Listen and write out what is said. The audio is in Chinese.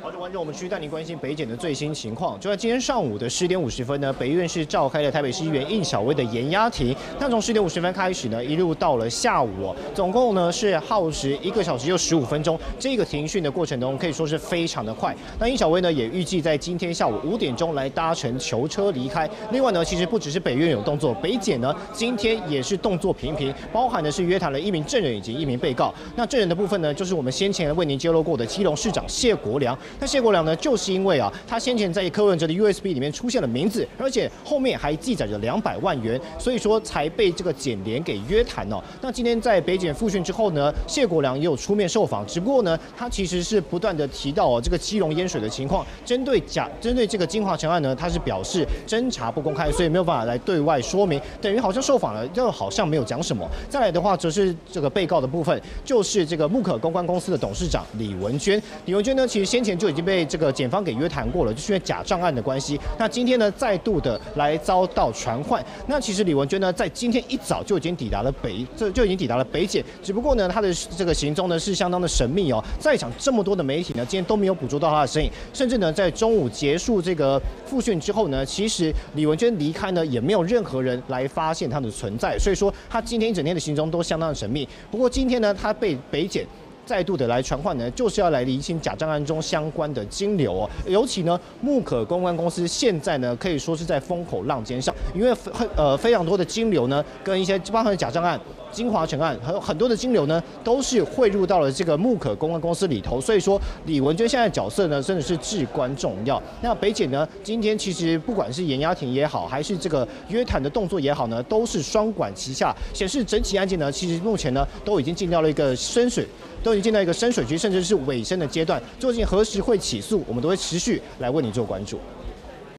好的，观众，我们继续带您关心北检的最新情况。就在今天上午的10点50分呢，北院是召开了台北市议员应小薇的延押庭。那从10点50分开始呢，一路到了下午总共呢是耗时1个小时又15分钟。这个庭讯的过程中可以说是非常的快。那应小薇呢也预计在今天下午5点钟来搭乘囚车离开。另外呢，其实不只是北院有动作，北检呢今天也是动作频频，包含的是约谈了1名证人以及1名被告。那证人的部分呢，就是我们先前为您揭露过的基隆市长谢国良。那谢国良呢，就是因为他先前在柯文哲的 USB 里面出现了名字，而且后面还记载着200万元，所以说才被这个检联给约谈哦。那今天在北检复讯之后呢，谢国良也有出面受访，只不过呢，他其实是不断的提到这个基隆淹水的情况，针对这个金华城案呢，他是表示侦查不公开，所以没有办法来对外说明，等于好像受访了，又好像没有讲什么。再来的话，则是这个被告的部分，就是这个木可公关公司的董事长李文娟。李文娟呢，其实先前就已经被这个检方给约谈过了，就是因为假账案的关系。那今天呢，再度的来遭到传唤。那其实李文娟呢，在今天一早就已经抵达了北检，只不过呢，他的这个行踪呢是相当的神秘哦。在场这么多的媒体呢，今天都没有捕捉到他的身影，甚至呢，在中午结束这个复讯之后呢，其实李文娟离开呢，也没有任何人来发现他的存在，所以说他今天一整天的行踪都相当的神秘。不过今天呢，他被北检再度的来传唤呢，就是要来厘清假账案中相关的金流哦。尤其呢，木可公关公司现在呢可以说是在风口浪尖上，因为非常多的金流呢，跟一些包含假账案、金华城案，还有很多的金流呢，都是汇入到了这个木可公关公司里头。所以说，李文娟现在的角色呢，真的是至关重要。那北检呢，今天其实不管是延押庭也好，还是这个约谈的动作也好呢，都是双管齐下，显示整起案件呢，其实目前呢都已经进到了一个深水区，甚至是尾声的阶段。究竟何时会起诉，我们都会持续来为你做关注。